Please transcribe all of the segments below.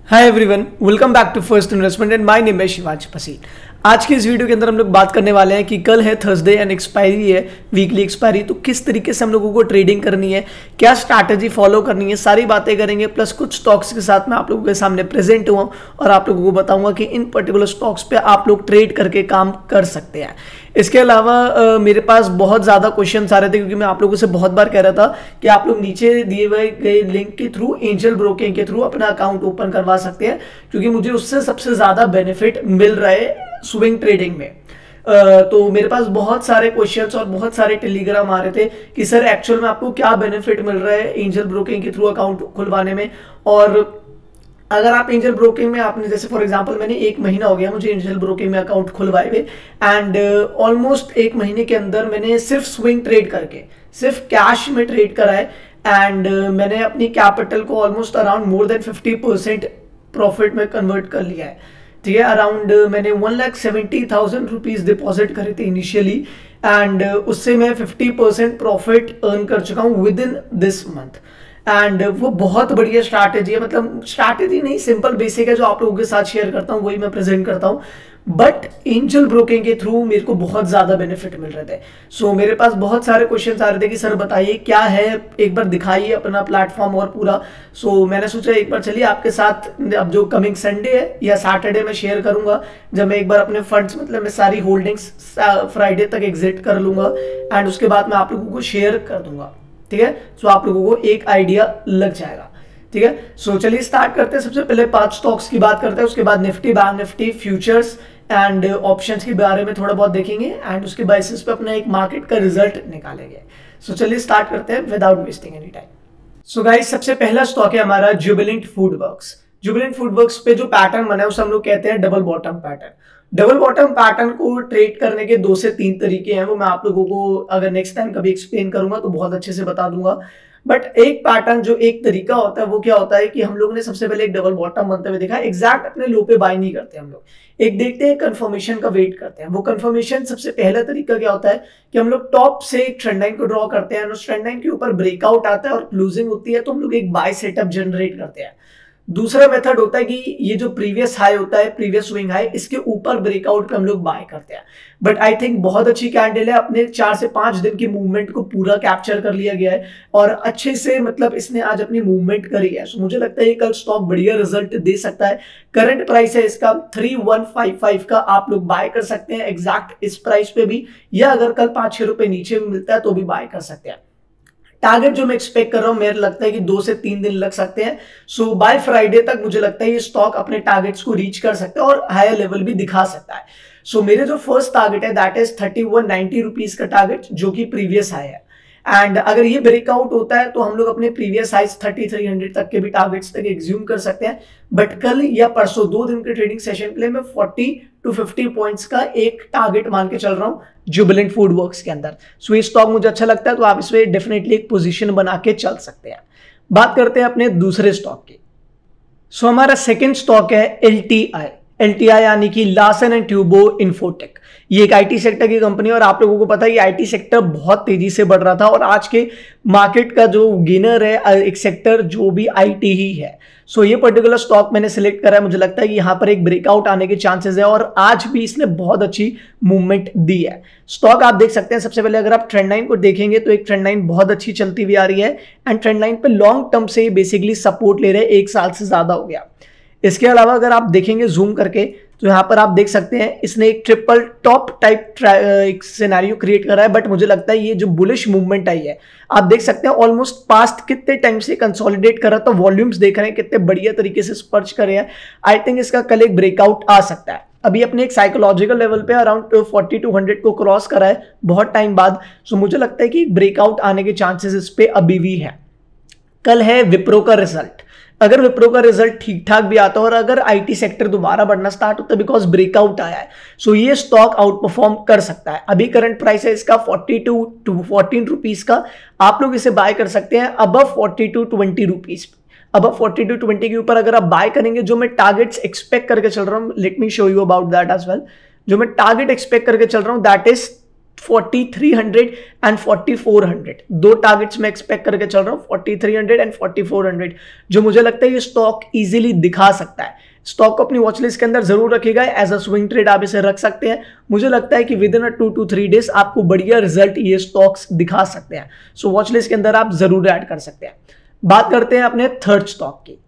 Hi everyone, welcome back to first investment and my name है शिवांश पसीन। आज की इस वीडियो के अंदर हम लोग बात करने वाले हैं कि कल है थर्सडे एंड एक्सपायरी है, वीकली एक्सपायरी। तो किस तरीके से हम लोगों को ट्रेडिंग करनी है, क्या स्ट्रैटेजी फॉलो करनी है, सारी बातें करेंगे। प्लस कुछ स्टॉक्स के साथ मैं आप लोगों के सामने प्रेजेंट हुआ और आप लोगों को बताऊंगा कि इन पर्टिकुलर स्टॉक्स पे आप लोग ट्रेड करके काम कर सकते हैं। इसके अलावा मेरे पास बहुत ज़्यादा क्वेश्चंस आ रहे थे, क्योंकि मैं आप लोगों से बहुत बार कह रहा था कि आप लोग नीचे दिए हुए गए लिंक के थ्रू, एंजल ब्रोकिंग के थ्रू अपना अकाउंट ओपन करवा सकते हैं, क्योंकि मुझे उससे सबसे ज़्यादा बेनिफिट मिल रहा है स्विंग ट्रेडिंग में। तो मेरे पास बहुत सारे क्वेश्चंस और बहुत सारे टेलीग्राम आ रहे थे कि सर एक्चुअल में आपको क्या बेनिफिट मिल रहा है एंजल ब्रोकिंग के थ्रू अकाउंट खुलवाने में। और अगर आप एंजल ब्रोकिंग में आपने, जैसे फॉर एग्जांपल मैंने 1 महीना हो गया मुझे एंजल ब्रोकिंग में अकाउंट खुलवाए हुए, एंड ऑलमोस्ट 1 महीने के अंदर मैंने सिर्फ स्विंग ट्रेड करके, सिर्फ कैश में ट्रेड करा है, एंड मैंने अपनी कैपिटल को almost around more than 50% profit में कन्वर्ट कर लिया है। ठीक है, अराउंड मैंने 1,70,000 रुपीज डिपॉजिट करे थे इनिशियली, एंड उससे मैं 50% प्रॉफिट अर्न कर चुका हूँ within this month. And वो बहुत बढ़िया स्ट्रैटेजी है, मतलब स्ट्रैटेजी नहीं, सिंपल बेसिक है, जो आप लोगों के साथ शेयर करता हूँ वही मैं प्रेजेंट करता हूँ। बट एंजल ब्रोकिंग के थ्रू मेरे को बहुत ज्यादा बेनिफिट मिल रहे थे। सो मेरे पास बहुत सारे क्वेश्चंस आ रहे थे कि सर बताइए क्या है, एक बार दिखाइए अपना प्लेटफॉर्म और पूरा। सो मैंने सोचा एक बार चलिए आपके साथ, अब जो कमिंग संडे है या सैटरडे में शेयर करूंगा, जब मैं एक बार अपने फंड्स, मतलब मैं सारी होल्डिंग्स फ्राइडे तक एग्जिट कर लूंगा, एंड उसके बाद मैं आप लोगों को शेयर कर दूंगा। ठीक है, सो आप लोगों को एक आइडिया लग जाएगा। ठीक है, सो चलिए स्टार्ट करते हैं। सबसे पहले 5 स्टॉक्स की बात करते हैं, उसके बाद Nifty, bank Nifty, futures and options के बारे में थोड़ा बहुत देखेंगे, एंड उसके बेसिस पे अपना एक मार्केट का रिजल्ट निकालेंगे। सो चलिए स्टार्ट करते हैं without wasting any time. So guys, सबसे पहला स्टॉक है हमारा जुबिलेंट फूडवर्क्स। जुबिलेंट फूडवर्क्स पे जो पैटर्न बना है उसे हम लोग कहते हैं double bottom pattern. Double bottom pattern को ट्रेड करने के 2 से 3 तरीके हैं, वो मैं आप लोगों को अगर नेक्स्ट टाइम कभी एक्सप्लेन करूंगा तो बहुत अच्छे से बता दूंगा। बट एक पैटर्न, जो एक तरीका होता है, वो क्या होता है कि हम लोग ने सबसे पहले एक डबल बॉटम बनते हुए देखा। एग्जैक्ट अपने लो पे बाय नहीं करते हम लोग, एक देखते हैं कंफर्मेशन का वेट करते हैं। वो कंफर्मेशन, सबसे पहला तरीका क्या होता है कि हम लोग टॉप से एक ट्रेंड लाइन को ड्रॉ करते हैं, उस ट्रेंड लाइन के ऊपर ब्रेकआउट आता है और क्लोजिंग होती है, तो हम लोग एक बाय सेटअप जनरेट करते हैं। दूसरा मेथड होता है कि ये जो प्रीवियस हाई होता है, प्रीवियस स्विंग हाई, इसके ऊपर ब्रेकआउट पे हम लोग बाय करते हैं। बट आई थिंक बहुत अच्छी कैंडल है, अपने 4 से 5 दिन की मूवमेंट को पूरा कैप्चर कर लिया गया है और अच्छे से, मतलब इसने आज अपनी मूवमेंट करी है। सो मुझे लगता है कल स्टॉक बढ़िया रिजल्ट दे सकता है। करंट प्राइस है इसका 3155 का, आप लोग बाय कर सकते हैं एग्जैक्ट इस प्राइस पे भी, या अगर कल 5-6 रुपए नीचे भी मिलता है तो भी बाय कर सकते हैं। टारगेट जो मैं एक्सपेक्ट कर रहा हूं, मेरे लगता है कि 2 से 3 दिन लग सकते हैं। सो बाय फ्राइडे तक मुझे लगता है ये स्टॉक अपने टारगेट्स को रीच कर सकता है और हायर लेवल भी दिखा सकता है। सो मेरे जो फर्स्ट टारगेट है दैट इज 3190 रुपीज का टारगेट, जो कि प्रीवियस हाई है। एंड अगर ये ब्रेकआउट होता है तो हम लोग अपने प्रीवियस हाइज 3300 तक के भी टारगेट्स तक एग्ज्यूम कर सकते हैं। बट कल या परसों 2 दिन के ट्रेडिंग सेशन के लिए मैं 40 to 50 पॉइंट्स का एक टारगेट मान के चल रहा हूं जुबिलेंट फूडवर्क्स के अंदर। सो ये स्टॉक मुझे अच्छा लगता है, तो आप इसमें डेफिनेटली एक पोजीशन बना के चल सकते हैं। बात करते हैं अपने दूसरे स्टॉक की। सो हमारा सेकेंड स्टॉक है एलटीआई। एलटीआई यानी कि लार्सन एंड ट्यूबो इन्फोटेक। ये एक आईटी सेक्टर की कंपनी है और आप लोगों को पता है ये आईटी सेक्टर बहुत तेजी से बढ़ रहा था और आज के मार्केट का जो गेनर है एक सेक्टर जो भी आईटी ही है। सो ये पर्टिकुलर स्टॉक मैंने सिलेक्ट करा है, मुझे लगता है कि यहाँ पर एक ब्रेकआउट आने के चांसेस है और आज भी इसने बहुत अच्छी मूवमेंट दी है। स्टॉक आप देख सकते हैं, सबसे पहले अगर आप ट्रेंड लाइन को देखेंगे तो एक ट्रेंड लाइन बहुत अच्छी चलती हुई आ रही है, एंड ट्रेंड लाइन पे लॉन्ग टर्म से बेसिकली सपोर्ट ले रहे हैं, 1 साल से ज्यादा हो गया। इसके अलावा अगर आप देखेंगे जूम करके तो यहाँ पर आप देख सकते हैं इसने एक ट्रिपल टॉप टाइप एक सिनेरियो क्रिएट करा है। बट मुझे लगता है ये जो बुलिश मूवमेंट आई है, आप देख सकते हैं ऑलमोस्ट पास्ट कितने टाइम से कंसोलिडेट कर रहा था, वॉल्यूम्स देख रहे हैं कितने बढ़िया तरीके से स्पर्श करे हैं। आई थिंक इसका कल एक ब्रेकआउट आ सकता है। अभी अपने एक साइकोलॉजिकल लेवल पे अराउंड 40 to 100 को क्रॉस करा है बहुत टाइम बाद। सो मुझे लगता है कि ब्रेकआउट आने के चांसेस इस पे अभी भी है। कल है विप्रो का रिजल्ट। अगर विप्रो का रिजल्ट ठीक ठाक भी आता है और अगर आईटी सेक्टर दोबारा बढ़ना स्टार्ट होता है, बिकॉज ब्रेकआउट आया है, सो ये स्टॉक आउट परफॉर्म कर सकता है। अभी करंट प्राइस है इसका 42 to 14 रुपीज का, आप लोग इसे बाय कर सकते हैं above 40 to 20 rupees. Above 40 to 20 के ऊपर अगर आप बाय करेंगे, जो मैं टारगेट्स एक्सपेक्ट करके चल रहा हूँ, let me show you about that as well. जो मैं टारगेट एक्सपेक्ट करके चल रहा हूँ दैट इज 4300 एंड 4400, दो टारगेट्स मैं एक्सपेक्ट करके चल रहा हूं, 4300 एंड 4400, जो मुझे लगता है ये स्टॉक इजीली दिखा सकता है। स्टॉक को अपनी वॉच लिस्ट के अंदर जरूर रखिएगा, एज अ स्विंग ट्रेड आप इसे रख सकते हैं। मुझे लगता है कि विद इन 2 to 3 डेज आपको बढ़िया रिजल्ट ये स्टॉक्स दिखा सकते हैं। सो वॉच लिस्ट के अंदर आप जरूर ऐड कर सकते हैं। बात करते हैं अपने थर्ड स्टॉक की।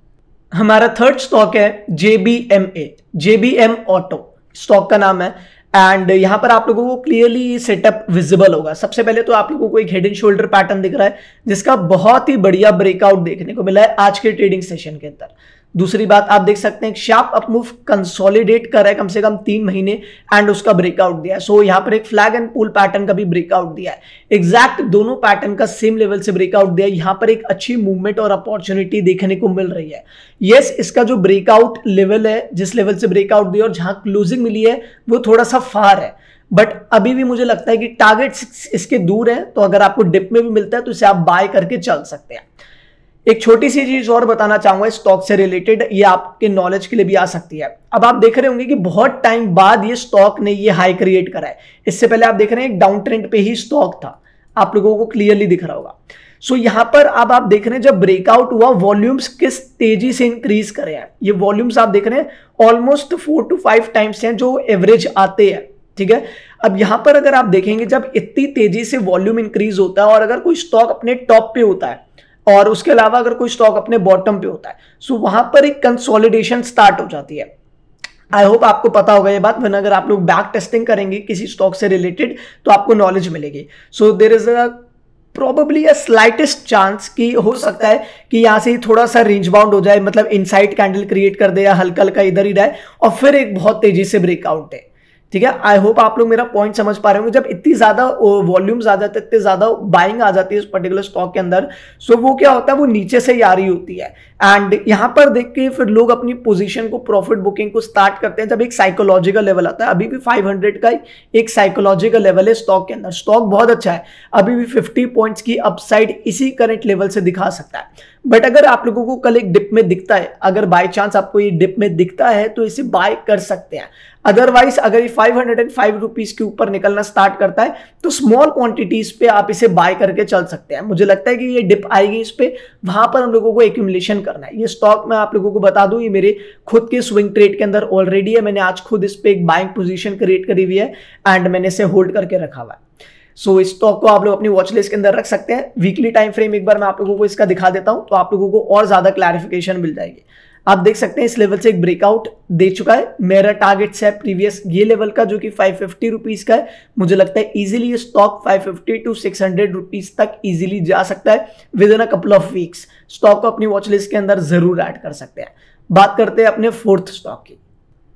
हमारा थर्ड स्टॉक है JBMA, JBM ऑटो स्टॉक का नाम है। एंड यहां पर आप लोगों को क्लियरली सेटअप विजिबल होगा। सबसे पहले तो आप लोगों को एक हेड एंड शोल्डर पैटर्न दिख रहा है, जिसका बहुत ही बढ़िया ब्रेकआउट देखने को मिला है आज के ट्रेडिंग सेशन के अंदर। दूसरी बात आप देख सकते हैं शार्प अप मूव कंसोलिडेट कर रहा है कम से कम 3 महीने एंड उसका ब्रेकआउट दिया है। सो यहां पर एक फ्लैग एंड पुल पैटर्न का भी ब्रेकआउट दिया है, एग्जैक्ट दोनों पैटर्न का सेम लेवल से ब्रेकआउट दिया है। यहां पर एक अच्छी मूवमेंट और अपॉर्चुनिटी देखने को मिल रही है। यस, इसका जो ब्रेकआउट लेवल है, जिस लेवल से ब्रेकआउट दिया और जहां क्लोजिंग मिली है वो थोड़ा सा फार है, बट अभी भी मुझे लगता है कि टारगेट्स इसके दूर है। तो अगर आपको डिप में भी मिलता है तो इसे आप बाय करके चल सकते हैं। एक छोटी सी चीज और बताना चाहूंगा स्टॉक से रिलेटेड, ये आपके नॉलेज के लिए भी आ सकती है। अब आप देख रहे होंगे कि बहुत टाइम बाद ये स्टॉक ने ये हाई क्रिएट करा है। इससे पहले आप देख रहे हैं एक डाउन ट्रेंड पे ही स्टॉक था, आप लोगों को क्लियरली दिख रहा होगा। सो यहां पर अब आप देख रहे हैं जब ब्रेकआउट हुआ वॉल्यूम्स किस तेजी से इंक्रीज करे हैं। ये वॉल्यूम्स आप देख रहे हैं ऑलमोस्ट 4 to 5 टाइम्स हैं जो एवरेज आते हैं, ठीक है। अब यहां पर अगर आप देखेंगे जब इतनी तेजी से वॉल्यूम इंक्रीज होता है और अगर कोई स्टॉक अपने टॉप पे होता है और उसके अलावा अगर कोई स्टॉक अपने बॉटम पे होता है, सो वहां पर एक कंसोलिडेशन स्टार्ट हो जाती है। आई होप आपको पता होगा ये बात, वरना अगर आप लोग बैक टेस्टिंग करेंगे किसी स्टॉक से रिलेटेड तो आपको नॉलेज मिलेगी। So there is a probably a slightest chance कि हो सकता है कि यहां से थोड़ा सा रेंज बाउंड हो जाए, मतलब इनसाइड कैंडल क्रिएट कर दे या हल्का हल्का इधर ही रहे और फिर एक बहुत तेजी से ब्रेकआउट दे, ठीक है। आई होप आप लोग मेरा पॉइंट समझ पा रहे होंगे। जब इतनी ज्यादा वॉल्यूम्स आ जाते हैं, इतने ज्यादा बाइंग आ जाती है इस पर्टिकुलर स्टॉक के अंदर, सो वो क्या होता है, वो नीचे से ही आ रही होती है एंड यहां पर देख के फिर लोग अपनी पोजीशन को, प्रॉफिट बुकिंग को स्टार्ट करते हैं जब एक साइकोलॉजिकल लेवल आता है। अभी भी 500 का एक साइकोलॉजिकल लेवल है स्टॉक के अंदर। स्टॉक बहुत अच्छा है, अभी भी 50 पॉइंट्स की अपसाइड इसी करंट लेवल से दिखा सकता है। बट अगर आप लोगों को कल एक डिप में दिखता है, अगर बाय चांस आपको ये डिप में दिखता है तो इसे बाय कर सकते हैं। अदरवाइज अगर ये 505 रुपीज के ऊपर निकलना स्टार्ट करता है तो स्मॉल क्वांटिटीज पे आप इसे बाय करके चल सकते हैं। मुझे लगता है कि ये डिप आएगी इस पे, वहां पर हम लोगों को एक्यूमुलेशन करना है। ये स्टॉक मैं आप लोगों को बता दूं, ये मेरे खुद के स्विंग ट्रेड के अंदर ऑलरेडी है। मैंने आज खुद इस पे एक बाइंग पोजीशन क्रिएट करी हुई है एंड मैंने इसे होल्ड करके रखा हुआ है। सो इस स्टॉक को आप लोग अपनी वॉच लिस्ट के अंदर रख सकते हैं। वीकली टाइम फ्रेम एक बार मैं आप लोगों को इसका दिखा देता हूं तो आप लोगों को और ज्यादा क्लैरिफिकेशन मिल जाएगी। आप देख सकते हैं इस लेवल से एक ब्रेकआउट दे चुका है। मेरा टारगेट है प्रीवियस ये लेवल का जो कि 550 रुपीज का है। मुझे लगता है इजीली ये स्टॉक 550 to 600 रुपीज तक इजीली जा सकता है within a couple of weeks. Stock को अपनी वॉच लिस्ट के अंदर जरूर ऐड कर सकते हैं। बात करते हैं अपने फोर्थ स्टॉक की।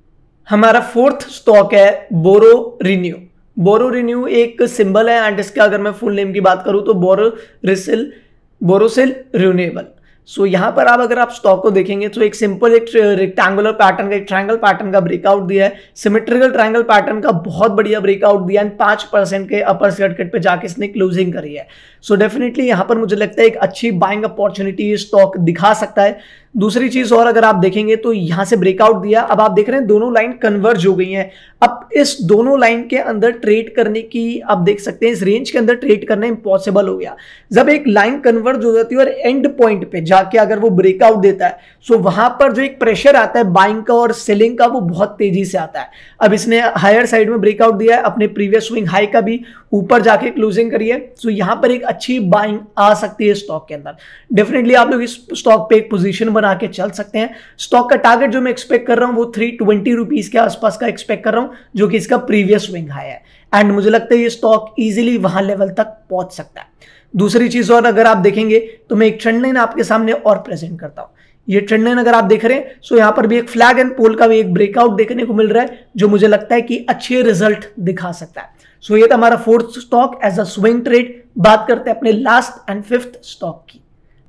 हमारा फोर्थ स्टॉक है बोरो रिन्यू। बोरो रिन्यू एक सिंबल है एंड इसका अगर मैं फुल नेम की बात करूं तो बोरोसिल रिन्यूएबल। सो यहां पर आप अगर आप स्टॉक को देखेंगे तो एक सिंपल एक रेक्टेंगुलर पैटर्न का, एक ट्रायंगल पैटर्न का ब्रेकआउट दिया है। सिमेट्रिकल ट्रायंगल पैटर्न का बहुत बढ़िया ब्रेकआउट दिया है। 5% के अपर सर्किट पे जाके इसने क्लोजिंग करी है। सो डेफिनेटली यहां पर मुझे लगता है एक अच्छी बाइंग अपॉर्चुनिटी स्टॉक दिखा सकता है। दूसरी चीज और अगर आप देखेंगे तो यहां से ब्रेकआउट दिया, अब आप देख रहे हैं दोनों लाइन कन्वर्ज हो गई हैं। अब इस दोनों लाइन के अंदर ट्रेड करने की आप देख सकते हैं इस रेंज के अंदर ट्रेड करना इंपॉसिबल हो गया। जब एक लाइन कन्वर्ज हो जाती है और एंड पॉइंट पे जाके अगर वो ब्रेकआउट देता है, सो वहां पर जो एक प्रेशर आता है बाइंग का और सेलिंग का, वो बहुत तेजी से आता है। अब इसने हायर साइड में ब्रेकआउट दिया है, अपने प्रीवियस स्विंग हाई का भी ऊपर जाके क्लोजिंग करी है। सो यहां पर एक अच्छी बाइंग आ सकती है स्टॉक के अंदर। डेफिनेटली आप लोग इस स्टॉक पे एक पोजीशन बना के चल सकते हैं। स्टॉक का टारगेट जो मैं एक्सपेक्ट कर रहा हूं वो 320 रुपीज के आसपास का एक्सपेक्ट कर रहा हूं, जो कि इसका प्रीवियस स्विंग हाई है एंड मुझे लगता है ये स्टॉक इजीली वहां लेवल तक पहुंच सकता है। दूसरी चीज और अगर आप देखेंगे तो मैं एक ट्रेंड लाइन आपके सामने और प्रेजेंट करता हूं। ये ट्रेंड लाइन अगर आप देख रहे हैं सो यहां पर भी एक फ्लैग एंड पोल का भी एक ब्रेकआउट देखने को मिल रहा है, जो मुझे लगता है कि अच्छे रिजल्ट दिखा सकता है। सो ये था हमारा fourth stock as a swing trade. बात करते हैं अपने लास्ट एंड फिफ्थ स्टॉक की।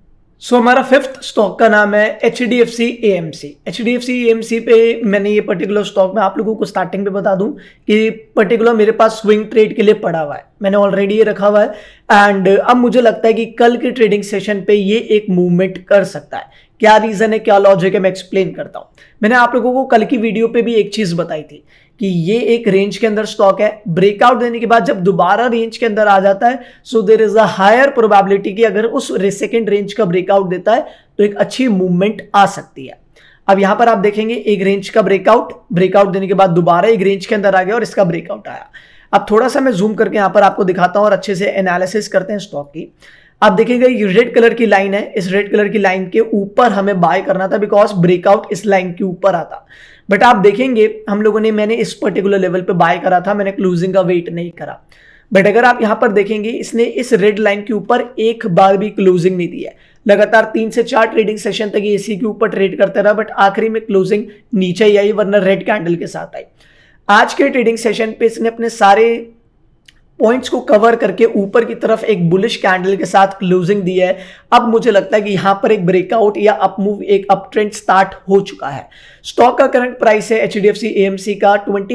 सो हमारा फिफ्थ स्टॉक का नाम है HDFC AMC। HDFC AMC पे मैंने ये पर्टिकुलर स्टॉक में आप लोगों को स्टार्टिंग पे बता दूं कि पर्टिकुलर मेरे पास स्विंग ट्रेड के लिए पड़ा हुआ है, मैंने ऑलरेडी ये रखा हुआ है एंड अब मुझे लगता है कि कल के ट्रेडिंग सेशन पे ये एक मूवमेंट कर सकता है। क्या रीजन है, क्या लॉजिक है, मैं एक्सप्लेन करता हूं। मैंने आप लोगों को कल की वीडियो पे भी एक चीज बताई थी कि ये एक रेंज के अंदर स्टॉक है, ब्रेकआउट देने के बाद जब दोबारा रेंज के अंदर आ जाता है so there is a higher probability कि अगर उस सेकंड रेंज का ब्रेकआउट देता है तो एक अच्छी मूवमेंट आ सकती है। अब यहां पर आप देखेंगे एक रेंज का ब्रेकआउट देने के बाद दोबारा एक रेंज के अंदर आ गया और इसका ब्रेकआउट आया। अब थोड़ा सा मैं जूम करके यहां पर आपको दिखाता हूं और अच्छे से एनालिसिस करते हैं स्टॉक की। आप देखिएगा ये रेड कलर की लाइन है, इस रेड कलर की लाइन के ऊपर हमें बाय करना था बिकॉज ब्रेकआउट इस लाइन के ऊपर आता। बट आप देखेंगे हम लोगों ने, मैंने इस पर्टिकुलर लेवल पे बाय करा था, मैंने क्लोजिंग का वेट नहीं करा। बट अगर आप यहां पर देखेंगे इसने इस रेड लाइन के ऊपर एक बार भी क्लोजिंग नहीं दी है। लगातार 3 से 4 ट्रेडिंग सेशन तक ये इसी के ऊपर ट्रेड करता रहा, बट आखिरी में क्लोजिंग नीचे ही आई, वरना रेड कैंडल के साथ आई। आज के ट्रेडिंग सेशन पे इसने अपने सारे पॉइंट्स को कवर करके ऊपर की तरफ एक बुलिश कैंडल के साथ क्लोजिंग दी है। अब मुझे लगता है कि यहां पर एक ब्रेकआउट या अप मूव, एक अप ट्रेंड स्टार्ट हो चुका है। स्टॉक का करंट प्राइस है HDFC AMC का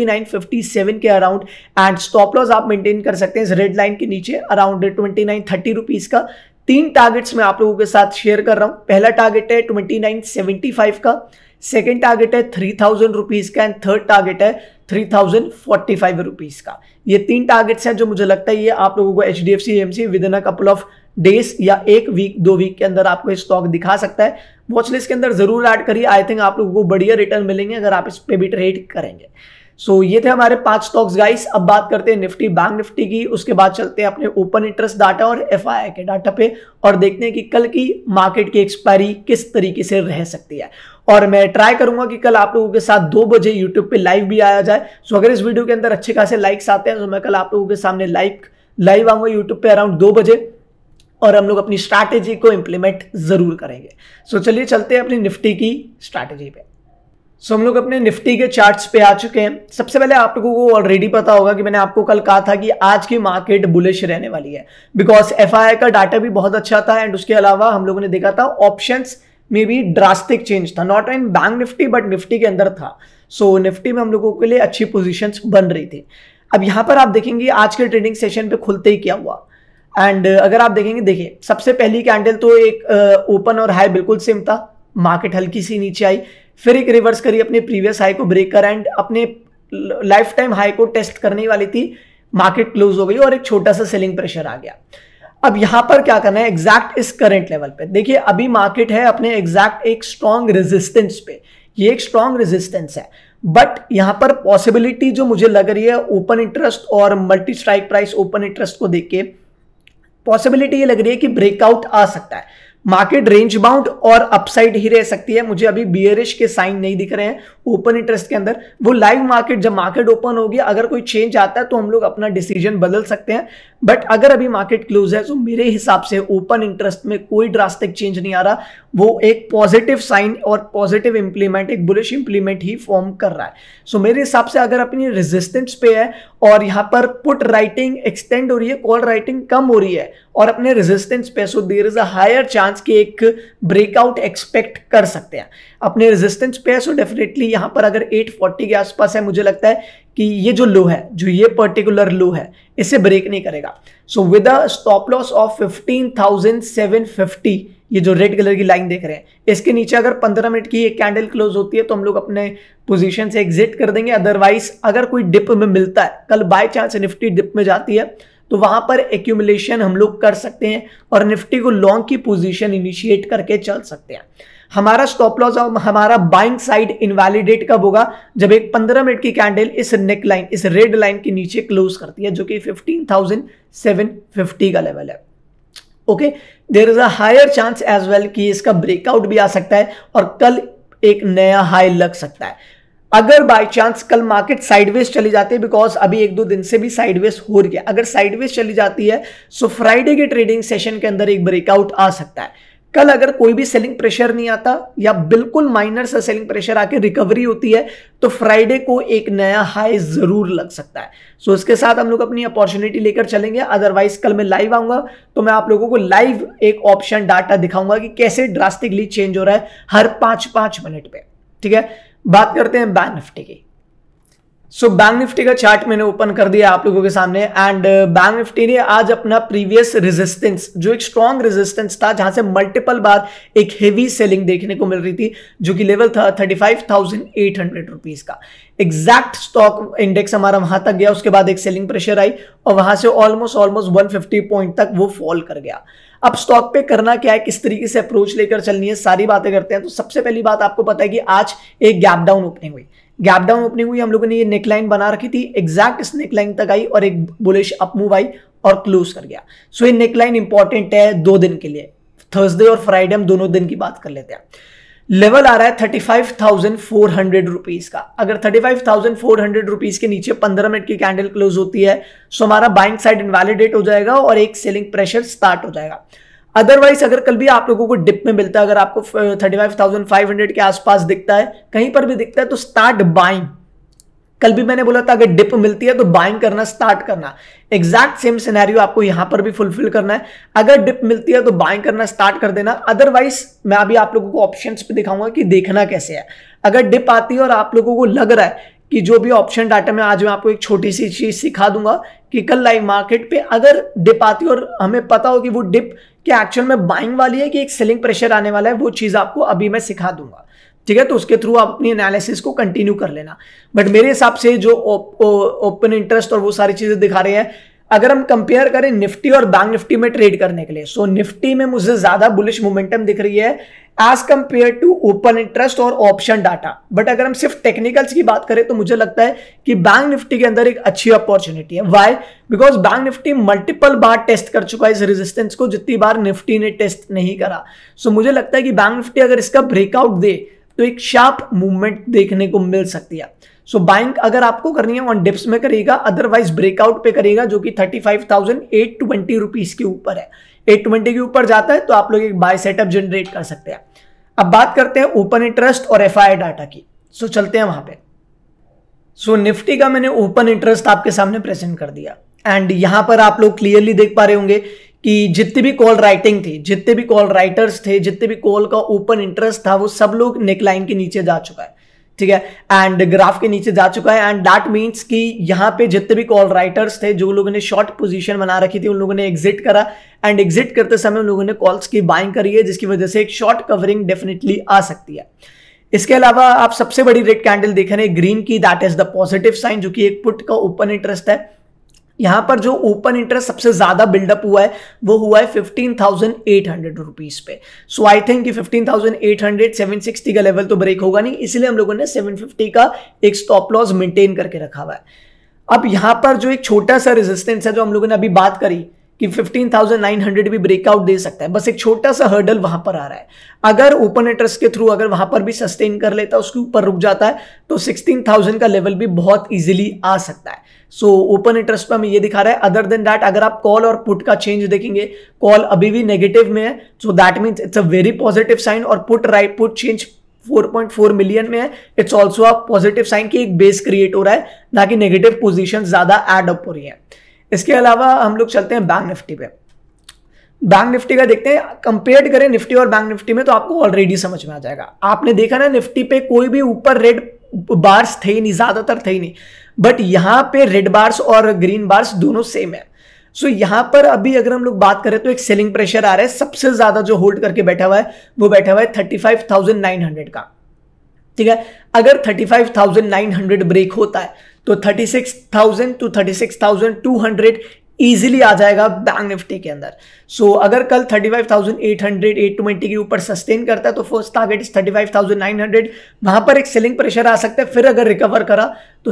2957 के अराउंड एंड स्टॉप लॉस आप मेंटेन कर सकते हैं इस रेड लाइन के नीचे अराउंड 2930 रुपीज का। 3 टारगेट्स मैं आप लोगों के साथ शेयर कर रहा हूं। पहला टारगेट है 2975 का, सेकेंड टारगेट है 3000 रुपीज का एंड थर्ड टारगेट है 3045 रुपीज का। ये 3 टारगेट्स हैं जो मुझे लगता है ये आप लोगों को HDFC AMC within a couple of days या 1 वीक 2 वीक के अंदर आपको स्टॉक दिखा सकता है। वॉच लिस्ट के अंदर जरूर ऐड करिए, आई थिंक आप लोगों को बढ़िया रिटर्न मिलेंगे अगर आप इस पे भी ट्रेड करेंगे। सो ये थे हमारे 5 स्टॉक्स गाइस। अब बात करते हैं निफ्टी बैंक निफ्टी की, उसके बाद चलते हैं अपने ओपन इंटरेस्ट डाटा और FII के डाटा पे और देखते हैं कि कल की मार्केट की एक्सपायरी किस तरीके से रह सकती है। और मैं ट्राई करूंगा कि कल आप लोगों के साथ 2 बजे यूट्यूब पे लाइव भी आया जाए। सो अगर इस वीडियो के अंदर अच्छे खासे लाइक्स आते हैं तो मैं कल आप लोगों के सामने लाइव आऊंगा यूट्यूब पे अराउंड 2 बजे और हम लोग अपनी स्ट्रैटेजी को इंप्लीमेंट जरूर करेंगे। सो चलिए चलते हैं अपनी निफ्टी की स्ट्रैटेजी पे। सो हम लोग अपने निफ्टी के चार्ट्स पे आ चुके हैं। सबसे पहले आप लोगों को ऑलरेडी पता होगा कि मैंने आपको कल कहा था कि आज की मार्केट बुलिश रहने वाली है बिकॉज FII का डाटा भी बहुत अच्छा था एंड उसके अलावा हम लोगों ने देखा था ऑप्शंस में भी ड्रास्टिक चेंज था, not in bank Nifty but Nifty के अंदर था। सो निफ्टी में हम लोगों के लिए अच्छी पोजीशंस बन रही थी। अब यहां पर आप देखेंगे आज के ट्रेडिंग सेशन पे खुलते ही क्या हुआ एंड अगर आप देखेंगे, देखिए सबसे पहली कैंडल तो एक ओपन और हाई बिल्कुल सेम था, मार्केट हल्की सी नीचे आई, फिर एक रिवर्स करी, अपने प्रीवियस हाई को ब्रेक कर एंड अपने लाइफ टाइम हाई को टेस्ट करने वाली थी, मार्केट क्लोज हो गई और एक छोटा सा सेलिंग प्रेशर आ गया। अब यहां पर क्या करना है, एग्जैक्ट इस करंट लेवल पे देखिए अभी मार्केट है अपने एग्जैक्ट एक स्ट्रॉन्ग रेजिस्टेंस पे, ये एक स्ट्रॉन्ग रेजिस्टेंस है बट यहां पर पॉसिबिलिटी जो मुझे लग रही है ओपन इंटरेस्ट और multi strike price open interest को देख के पॉसिबिलिटी ये लग रही है कि ब्रेकआउट आ सकता है। मार्केट रेंज बाउंड और अपसाइड ही रह सकती है। मुझे अभी बियरिश के साइन नहीं दिख रहे हैं ओपन इंटरेस्ट के अंदर। वो लाइव मार्केट, जब मार्केट ओपन होगी अगर कोई चेंज आता है तो हम लोग अपना डिसीजन बदल सकते हैं बट अगर अभी मार्केट क्लोज है तो मेरे हिसाब से ओपन इंटरेस्ट में कोई ड्रास्टिक चेंज नहीं आ रहा। वो एक पॉजिटिव साइन और पॉजिटिव इंप्लीमेंट, एक बुलिश इंप्लीमेंट ही फॉर्म कर रहा है। सो मेरे हिसाब से अगर अपनी रेजिस्टेंस पे है और यहाँ पर पुट राइटिंग एक्सटेंड हो रही है, कॉल राइटिंग कम हो रही है और अपने रेजिस्टेंस पे, so there is a higher chance कि एक ब्रेकआउट एक्सपेक्ट कर सकते हैं। अपने रेजिस्टेंस पे है सो डेफिनेटली यहां पर अगर 840 के आसपास है, मुझे लगता है कि ये जो लो है, जो ये पर्टिकुलर लो है, इसे ब्रेक नहीं करेगा। So with a stop loss of 15,750, ये जो रेड कलर की लाइन देख रहे हैं, इसके नीचे अगर 15 मिनट की एक कैंडल क्लोज होती है तो हम लोग अपने पोजीशन से एग्जिट कर देंगे। अदरवाइज अगर कोई डिप में मिलता है, कल बाय चांस निफ्टी डिप में जाती है तो वहां पर एक्यूमुलेशन हम लोग कर सकते हैं और निफ्टी को लॉन्ग की पोजीशन इनिशिएट करके चल सकते हैं। हमारा स्टॉप लॉस और हमारा बाइंग साइड इनवैलिडेट कब होगा, जब एक 15 मिनट की कैंडल इस नेक लाइन, इस रेड लाइन के नीचे क्लोज करती है जो कि 15,750 का लेवल है। Okay, there is a higher chance as well कि इसका ब्रेकआउट भी आ सकता है और कल एक नया हाई लग सकता है। अगर बाय चांस कल मार्केट साइडवेज चली जाती है, बिकॉज अभी 1-2 दिन से भी साइडवेज हो रही है, अगर साइडवेज चली जाती है सो फ्राइडे के ट्रेडिंग सेशन के अंदर एक ब्रेकआउट आ सकता है। कल अगर कोई भी सेलिंग प्रेशर नहीं आता या बिल्कुल माइनर सा सेलिंग प्रेशर आके रिकवरी होती है तो फ्राइडे को एक नया हाई जरूर लग सकता है। सो इसके साथ हम लोग अपनी अपॉर्चुनिटी लेकर चलेंगे। अदरवाइज कल मैं लाइव आऊंगा तो मैं आप लोगों को लाइव एक ऑप्शन डाटा दिखाऊंगा कि कैसे ड्रास्टिकली चेंज हो रहा है हर 5-5 मिनट पे। ठीक है, बात करते हैं बैंक निफ्टी की। सो बैंक निफ्टी का चार्ट मैंने ओपन कर दिया आप लोगों के सामने एंड बैंक निफ्टी ने आज अपना प्रीवियस रेजिस्टेंस, जो एक स्ट्रॉन्ग रेजिस्टेंस था जहां से मल्टीपल बार एक हेवी सेलिंग देखने को मिल रही थी, जो कि लेवल था 35,800 रुपीज का। एग्जैक्ट स्टॉक इंडेक्स हमारा वहां तक गया, उसके बाद एक सेलिंग प्रेशर आई और वहां से ऑलमोस्ट 150 पॉइंट तक वो फॉल कर गया। अब स्टॉक पे करना क्या है, किस तरीके से अप्रोच लेकर चलनी है, सारी बातें करते हैं। तो सबसे पहली बात आपको पता है कि आज एक गैप डाउन ओपनिंग हुई। गैप डाउन ओपनिंग हुई, हम लोगों ने ये नेकलाइन बना रखी थी, एग्जैक्ट इस नेकलाइन तक आई और एक बुलिश अप मूव आई और क्लोज कर गया। सो ये नेकलाइन इंपॉर्टेंट है 2 दिन के लिए, थर्सडे और फ्राइडे हम दोनों दिन की बात कर लेते हैं। लेवल आ रहा है 35,400 रुपीज का। अगर 35,400 रुपीज के नीचे 15 मिनट की कैंडल क्लोज होती है तो हमारा बाइंग साइड इनवैलिडेट हो जाएगा और एक सेलिंग प्रेशर स्टार्ट हो जाएगा। अदरवाइज अगर कल भी आप लोगों को डिप में मिलता है, अगर आपको 35,500 के आसपास दिखता है, कहीं पर भी दिखता है, तो स्टार्ट बाइंग। कल भी मैंने बोला था अगर डिप मिलती है तो बाइंग करना स्टार्ट करना। एग्जैक्ट सेम सिनेरियो आपको यहां पर भी फुलफिल करना है। अगर डिप मिलती है तो बाइंग करना स्टार्ट कर देना। अदरवाइज मैं अभी आप लोगों को ऑप्शंस पे दिखाऊंगा कि देखना कैसे है। अगर डिप आती है और आप लोगों को लग रहा है कि जो भी ऑप्शन डाटा में आज मैं आपको एक छोटी सी चीज सिखा दूंगा कि कल लाइव मार्केट पे अगर डिप आती है और हमें पता हो कि वो डिप क्या एक्चुअल में बाइंग वाली है कि एक सेलिंग प्रेशर आने वाला है, वो चीज आपको अभी मैं सिखा दूंगा। ठीक है, तो उसके थ्रू आप अपनी एनालिसिस को कंटिन्यू कर लेना। बट मेरे हिसाब से जो ओपन इंटरेस्ट और वो सारी चीजें दिखा रहे हैं, अगर हम कंपेयर करें निफ्टी और बैंक निफ्टी में ट्रेड करने के लिए, सो निफ्टी में मुझे ज्यादा बुलिश मोमेंटम दिख रही है as compare to open interest और ऑप्शन डाटा। बट अगर हम सिर्फ टेक्निकल्स की बात करें तो मुझे लगता है कि बैंक निफ्टी के अंदर एक अच्छी अपॉर्चुनिटी है। Why? Because bank Nifty multiple बार टेस्ट कर चुका है इस रेजिस्टेंस को, जितनी बार निफ्टी ने टेस्ट नहीं करा। सो मुझे लगता है कि बैंक निफ्टी अगर इसका ब्रेकआउट दे तो एक शार्प मूवमेंट देखने को मिल सकती है। सो बाइंग अगर आपको करनी है ऑन डिप्स में करेगा, अदरवाइज ब्रेकआउट पे करेगा, जो कि 35,820 रुपीज के ऊपर है। 820 के ऊपर जाता है तो आप लोग एक बाय सेटअप जनरेट कर सकते हैं। अब बात करते हैं ओपन इंटरेस्ट और एफआई डाटा की। सो चलते हैं वहां पे। सो निफ्टी का मैंने ओपन इंटरेस्ट आपके सामने प्रेजेंट कर दिया एंड यहां पर आप लोग क्लियरली देख पा रहे होंगे कि जितने भी कॉल राइटिंग थी, जितने भी कॉल राइटर्स थे, जितने भी कॉल का ओपन इंटरेस्ट था, वो सब लोग नेकलाइन के नीचे जा चुका है। ठीक है, एंड ग्राफ के नीचे जा चुका है एंड दैट मीन्स कि यहां पे जितने भी कॉल राइटर्स थे, जो लोगों ने शॉर्ट पोजीशन बना रखी थी, उन लोगों ने एग्जिट करा एंड एग्जिट करते समय उन लोगों ने कॉल्स की बाइंग करी है, जिसकी वजह से एक शॉर्ट कवरिंग डेफिनेटली आ सकती है। इसके अलावा आप सबसे बड़ी रेड कैंडल देख रहे हैं ग्रीन की, that is the positive sign, जो कि एक पुट का ओपन इंटरेस्ट है। यहां पर जो ओपन इंटरेस्ट सबसे ज्यादा बिल्डअप हुआ है वो हुआ है 15,800 रुपीज पे। सो आई थिंक कि 15,800 760 का लेवल तो ब्रेक होगा नहीं, इसलिए हम लोगों ने 750 का एक स्टॉप लॉस मेंटेन करके रखा हुआ है। अब यहां पर जो एक छोटा सा रेजिस्टेंस है, जो हम लोगों ने अभी बात करी कि 15,900 भी ब्रेकआउट दे सकता है, बस एक छोटा सा हर्डल वहां पर आ रहा है। अगर ओपन इंटरेस्ट के थ्रू अगर वहां पर भी सस्टेन कर लेता है, उसके ऊपर रुक जाता है, तो 16,000 का लेवल भी बहुत इजीली आ सकता है। सो ओपन इंटरेस्ट पर हमें ये दिखा रहा है। अदर देन दैट अगर आप कॉल और पुट का चेंज देखेंगे, कॉल अभी भी नेगेटिव में है, so that means it's a very positive sign, और पुट चेंज 4.4 मिलियन में है, it's also a positive sign कि एक बेस क्रिएट हो रहा है, ना कि नेगेटिव पोजीशन ज्यादा एड अप हो रही है। इसके अलावा हम लोग चलते हैं बैंक निफ्टी पे। बैंक निफ्टी का देखते हैं, कंपेयर करें निफ्टी और बैंक निफ्टी में तो आपको ऑलरेडी समझ में आ जाएगा। आपने देखा ना निफ्टी पे कोई भी ऊपर रेड बार्स थे ही नहीं, ज्यादातर थे ही नहीं, बट यहां पे रेड बार्स और ग्रीन बार्स दोनों सेम है। सो यहां पर अभी अगर हम लोग बात करें तो एक सेलिंग प्रेशर आ रहा है। सबसे ज्यादा जो होल्ड करके बैठा हुआ है वो बैठा हुआ है 35,900 का। ठीक है, अगर 35,900 ब्रेक होता है तो 36,000 to 36,200 इजीली आ जाएगा बैंक निफ्टी के अंदर। सो अगर कल 35,800 820 के ऊपर सस्टेन करता है तो फर्स्ट टारगेट इज 35,900, वहां पर एक सेलिंग प्रेशर आ सकता है। फिर अगर रिकवर करा तो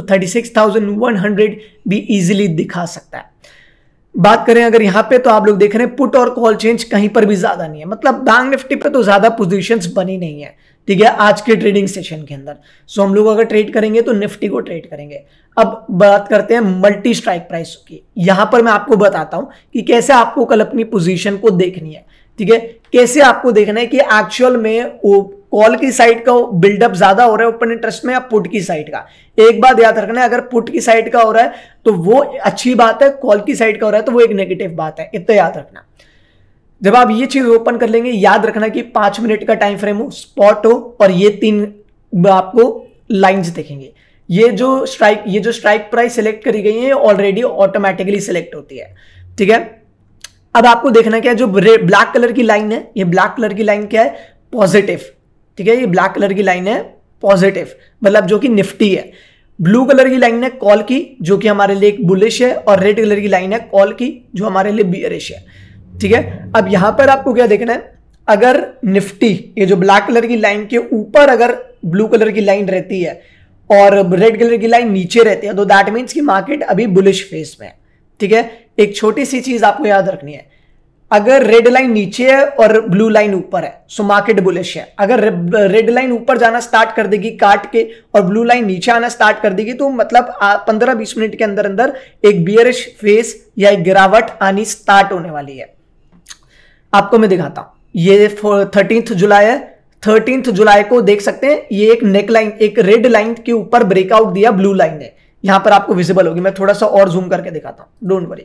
36,100 भी इजीली दिखा सकता है। बात करें अगर यहां पे तो आप लोग देख रहे हैं पुट और कॉल चेंज कहीं पर भी ज्यादा नहीं है, मतलब बैंक निफ्टी पे तो ज्यादा पोजीशंस बनी नहीं है। ठीक है, आज के ट्रेडिंग सेशन के अंदर। सो हम लोग अगर ट्रेड करेंगे तो निफ्टी को ट्रेड करेंगे। अब बात करते हैं मल्टी स्ट्राइक प्राइस की। यहां पर मैं आपको बताता हूं कि कैसे आपको कल अपनी पोजीशन को देखनी है। ठीक है, कैसे आपको देखना है कि एक्चुअल में कॉल की साइड का बिल्डअप ज्यादा हो रहा है ओपन इंटरेस्ट में या पुट की साइड का। एक बात याद रखना है, अगर पुट की साइड का हो रहा है तो वो अच्छी बात है, कॉल की साइड का हो रहा है तो वो एक नेगेटिव बात है, इतना याद रखना। जब आप ये चीज ओपन कर लेंगे, याद रखना कि 5 मिनट का टाइम फ्रेम हो, स्पॉट हो, और ये 3 आपको लाइंस देखेंगे। ये जो स्ट्राइक प्राइस सिलेक्ट करी गई है ऑलरेडी ऑटोमेटिकली सिलेक्ट होती है, ठीक है। अब आपको देखना क्या है, जो ब्लैक कलर की लाइन है, ये ब्लैक कलर की लाइन क्या है, पॉजिटिव, ठीक है। ये ब्लैक कलर की लाइन है पॉजिटिव, मतलब जो कि निफ्टी है। ब्लू कलर की लाइन है कॉल की, जो कि हमारे लिए एक बुलिश है, और रेड कलर की लाइन है कॉल की, जो हमारे लिए बियरिश है, ठीक है। अब यहां पर आपको क्या देखना है, अगर निफ्टी ये जो ब्लैक कलर की लाइन के ऊपर अगर ब्लू कलर की लाइन रहती है और रेड कलर की लाइन नीचे रहती है, तो दैट मीन्स कि मार्केट अभी बुलिश फेज में है, ठीक है। एक छोटी सी चीज आपको याद रखनी है, अगर रेड लाइन नीचे है और ब्लू लाइन ऊपर है सो मार्केट बुलिश है। अगर रेड लाइन ऊपर जाना स्टार्ट कर देगी काट के और ब्लू लाइन नीचे आना स्टार्ट कर देगी, तो मतलब 15-20 मिनट के अंदर अंदर एक बियरिश फेज या एक गिरावट आनी स्टार्ट होने वाली है। आपको मैं दिखाता हूं, ये 13 जुलाई है। 13 जुलाई को देख सकते हैं, ये एक नेक लाइन, एक रेड लाइन के ऊपर ब्रेकआउट दिया ब्लू लाइन ने, यहां पर आपको विजिबल होगी। मैं थोड़ा सा और जूम करके दिखाता हूं, डोंट वरी।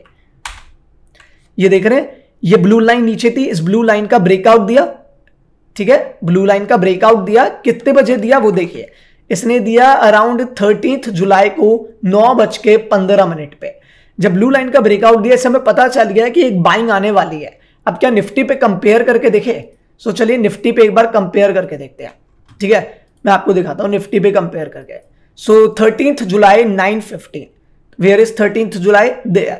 ये देख रहे हैं, ये ब्लू लाइन नीचे थी, इस ब्लू लाइन का ब्रेकआउट दिया, ठीक है। ब्लू लाइन का ब्रेकआउट दिया, कितने बजे दिया वो देखिए, इसने दिया अराउंड 13 जुलाई को 9:15 पे। जब ब्लू लाइन का ब्रेकआउट दिया, इससे हमें पता चल गया कि एक बाइंग आने वाली है। अब क्या निफ्टी पे कंपेयर करके देखे, सो चलिए निफ्टी पे एक बार कंपेयर करके देखते हैं, ठीक है। मैं आपको दिखाता हूं निफ्टी पे कंपेयर करके। सो 13 जुलाई 9:15, वेयर इज 13 जुलाई,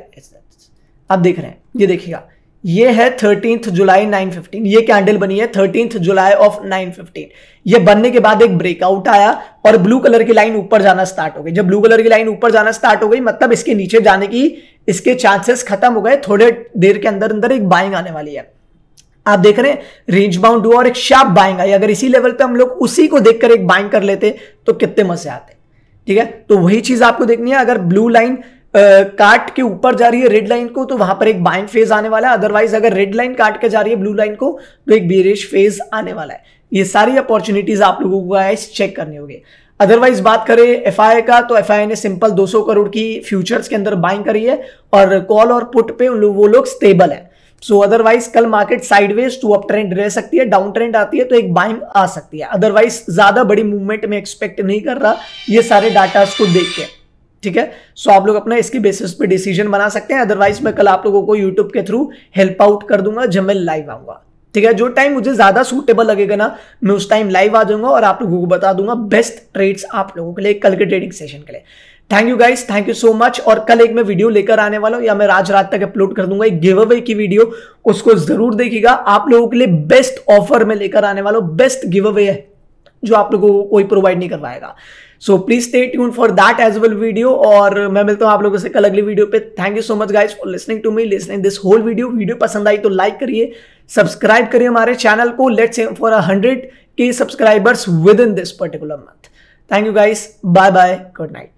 आप देख रहे हैं, ये देखिएगा, ये है 13 जुलाई 9:15, ये कैंडल बनी है 13 जुलाई ऑफ 9:15। ये बनने के बाद एक ब्रेकआउट आया और ब्लू कलर की लाइन ऊपर जाना स्टार्ट हो गई। जब ब्लू कलर की लाइन ऊपर जाना स्टार्ट हो गई, मतलब इसके नीचे जाने की इसके चांसेस खत्म हो गए। थोड़े देर के अंदर अंदर एक बाइंग आने वाली है। आप देख रहे हैं रेंज बाउंड हुआ और एक शार्प बाइंग आई। अगर इसी लेवल पे हम लोग उसी को देखकर एक बाइंग कर लेते तो कितने मजे आते, ठीक है। तो वही चीज आपको देखनी है, अगर ब्लू लाइन काट के ऊपर जा रही है रेड लाइन को, तो वहां पर एक बाइंग फेज आने वाला है। अदरवाइज अगर रेड लाइन काट के जा रही है ब्लू लाइन को, तो एक बेरिश फेज आने वाला है। ये सारी अपॉर्चुनिटीज आप लोगों को गाइस चेक करनी होगी। अदरवाइज बात करें एफआई का, तो एफआई ने सिंपल 200 करोड़ की फ्यूचर्स के अंदर बाइंग करी है और कॉल और पुट पे वो लोग स्टेबल है। सो अदरवाइज कल market sideways to up trend रह सकती है, डाउन ट्रेंड आती है तो एक बाइंग आ सकती है। अदरवाइज ज्यादा बड़ी मूवमेंट में एक्सपेक्ट नहीं कर रहा ये सारे डाटास को देख के, ठीक है। सो आप लोग अपना इसकी बेसिस पे डिसीजन बना सकते हैं। अदरवाइज मैं कल आप लोगों को यूट्यूब के थ्रू हेल्प आउट कर दूंगा जब मैं लाइव आऊंगा, ठीक है। जो टाइम मुझे ज्यादा सूटेबल लगेगा ना, मैं उस टाइम लाइव आ जाऊंगा और आप लोगों को बता दूंगा बेस्ट ट्रेड्स आप लोगों के लिए कल के ट्रेडिंग सेशन के लिए। Thank you guys, thank you so much. और कल एक मैं वीडियो लेकर आने वाला हूं, या मैं आज रात तक अपलोड कर दूंगा एक गिव अवे की वीडियो, उसको जरूर देखिएगा। आप लोगों के लिए बेस्ट ऑफर में लेकर आने वाला हूं, बेस्ट गिव अवे है जो आप लोगों को कोई प्रोवाइड नहीं करवाएगा। So please stay tune for that as well video, और मैं मिलता हूं आप लोगों से कल अगली वीडियो पे। Thank you so much guys for listening to me, listening this whole video पसंद आई तो लाइक करिए, सब्सक्राइब करिए हमारे चैनल को। Let's aim for 100K subscribers within this particular month. Thank you guys, bye bye, good night.